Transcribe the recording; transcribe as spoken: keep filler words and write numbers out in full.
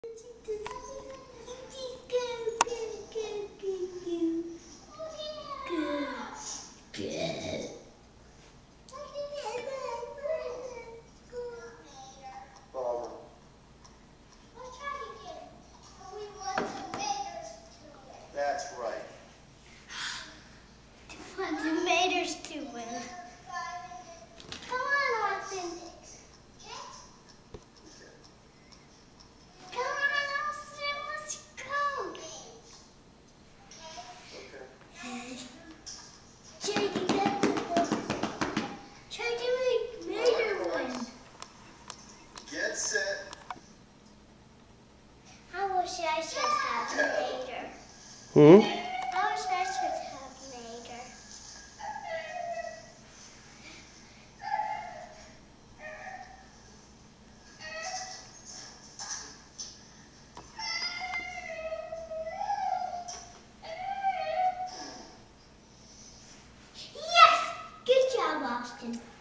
That's right. For the Raiders to win. Come on, Austin. Come on, Austin. Let's go. Okay. Try to get the ball. Try to make Raider win. Get set. I wish I should have Raider. Hmm? I wish I should have Raider. Yes! Good job, Austin.